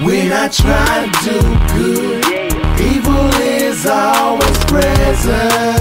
When I try to do good, evil is always present.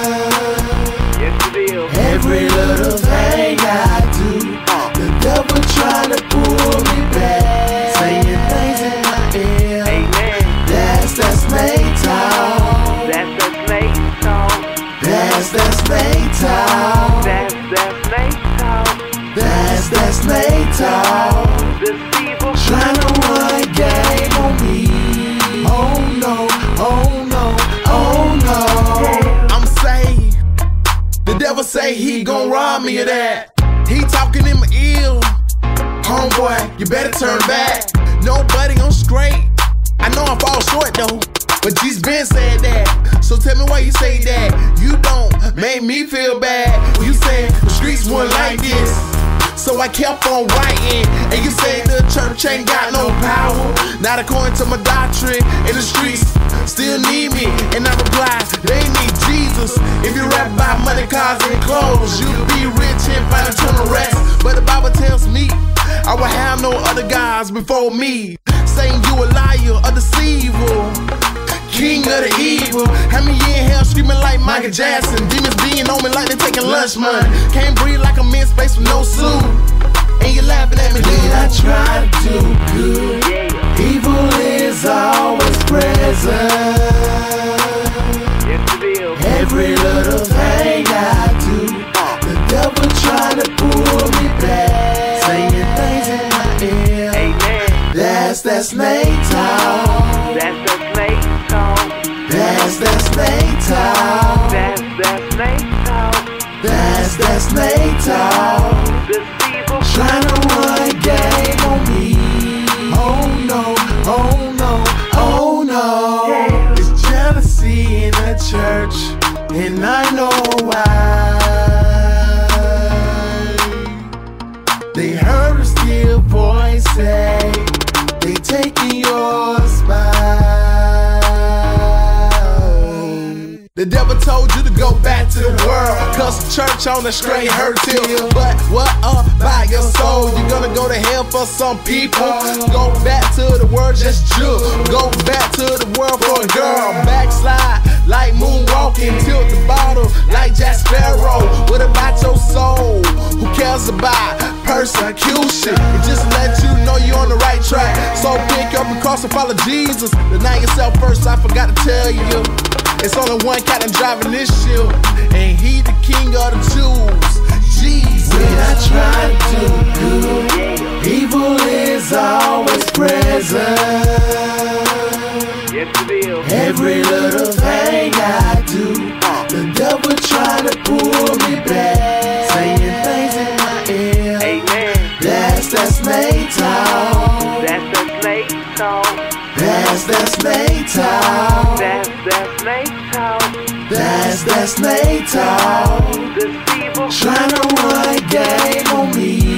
Every little thing I do, the devil trying to pull me back, saying things in my ear. That's that snake talk. That's that snake talk. That's that snake talk. That's that snake talk. That's that snake talk. Deceiver. Trying to run game on me. Oh no, oh no, oh no. I'm saved. The devil say he gon' rob me of that. He talking in my ear. Homeboy, you better turn back. Nobody on straight. I know I fall short though, but Jesus been said that. So tell me why you say that. You don't make me feel bad. You said the streets weren't like this, so I kept on writing. And you say the church ain't got no power, not according to my doctrine. And the streets still need me. And I reply, they need Jesus. If you rap about money, cars, and clothes, you'll be rich and find eternal rest. But the Bible tells me I will have no other gods before me. Saying you a liar, a deceiver, king of the evil. Had me in hell screaming like Michael Jackson. Demons being on me like they taking lunch money. Can't breathe like I'm in space with no suit. And you laughing at me, dude. When I try to do good, evil is always present. Every little thing I do, the devil trying to pull me back, saying things in my ear. That's that snake talk. That's that snake talk. That's that snake talk. That's that snake talk. That's that snake talk. Deceiver. Trying to run game on me. Oh no, oh no, oh no. It's jealousy in the church, and I know why. They heard a still voice say, they taking your spot. The devil told you to go back to the world, cause the church on the straight hurts you. But what about your soul? You're gonna go to hell for some people. Go back to the world, just Jew. Go back to the world for a girl. Backslide like moonwalking, tilt the bottle like Jack Sparrow. What about your soul? Who cares about persecution? It just let you know you're on the right track. So pick up your cross and follow Jesus. Deny yourself first, I forgot to tell you. It's only one captain driving this ship, and he the king of the Jews, Jesus. When I try to do good, evil is always present. Every little thing I do, the devil trying to pull me back, saying things in my ear. That's that snake talk. That's that snake talk. That's that snake talk. That's that snake talk. That's that snake talk. Deceiver. Trying to run game on me.